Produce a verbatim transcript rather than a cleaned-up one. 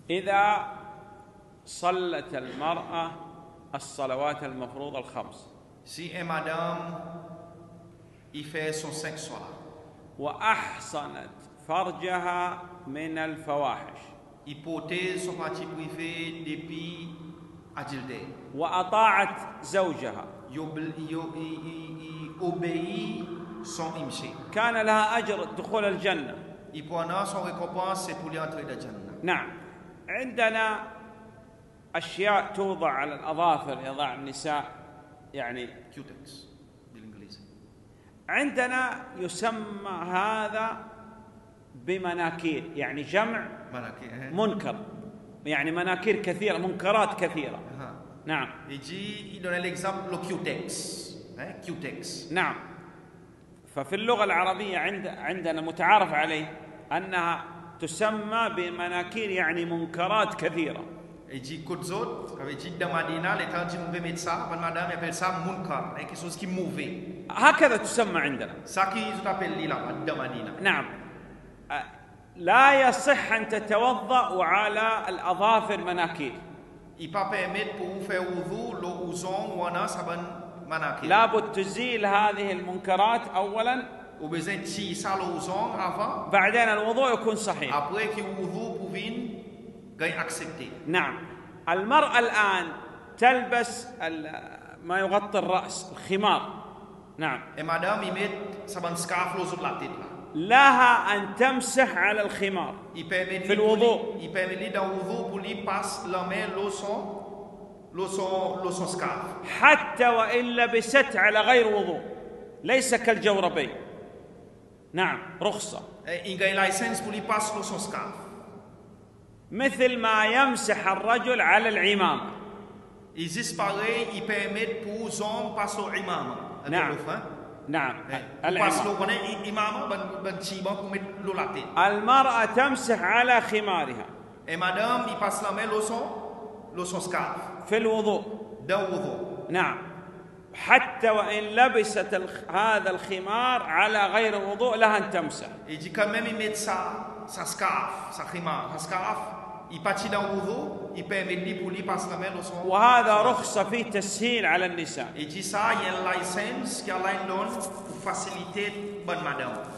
إذا صلت المرأة الصلوات المفروضة الخمس Si une madame, il fait son cinq soirs, وأحصنت فرجها من الفواحش il protège son parti privé depuis adultère. وأطاعت زوجها Il, obé- il- il- il- il obéit son imché. كان لها أجر دخول الجنة. Il prend son récompense, c'est pour lui entrer dans le Jannah. نعم، عندنا أشياء توضع على الأظافر يضع النساء، يعني Q-tex, بالإنجليزي. عندنا يسمى هذا بمناكير، يعني جمع مناكير. منكر، يعني مناكير كثيرة، منكرات كثيرة. نعم. Il dit, il donne l'exemple le Q-tex, hein, Q-tex. نعم. ففي اللغة العربية عند عندنا متعارف عليه أنها تسمى بمناكير، يعني منكرات كثيرة. Il dit qu'aux autres, avait dit dans Madina, les temps on veut mettre ça, madame appelle ça munkar, quelque chose qui est mauvais. هكذا تسمى عندنا. Ça qui ils appellent là dans Madina. نعم. لا يصح أن تتوضأ وعلى الأظافر مناكير. Il pas permettre pour vous faire wudu le ouzon ou ana saban manakir. لابد تزيل هذه المنكرات أولا، Ou besoin de tirer ça le ouzon avant. بعدين الوضوء يكون صحيح. Après que wudu pour venir gain accepter. نعم. المرأة الآن تلبس ما يغطي الرأس، الخمار. نعم. Et madame il met saban scarf le sur la tête là. لها أن تمسح على الخمار Il permet في الوضوء. il permet dans wudu pour lui passe la main le son le son le son scarf. حتى وإن لبست على غير وضوء، ليس كالجوربين. نعم، رخصة. Il gagne licence pour lui passe le son scarf. مثل ما يمسح الرجل على العمامة. Il existe pareil, il permet pour les hommes passer au imam. نعم. نعم. العمامة. المرأة تمسح على خمارها. Et madame, il passe la main le son le son scarf. في الوضوء. Dans le wudu. نعم. حتى وإن لبست الخ... هذا الخمار على غير وضوء لها أن تمسح. Il dit quand même il met ça sa scarf, sa khimar, sa scarf, il partit dans le wudu, il permet lui pour lui passer la main le son. وهذا رخصة في تسهيل على النساء. Il dit ça, il y a une licence qui a une donne pour faciliter bonne madame.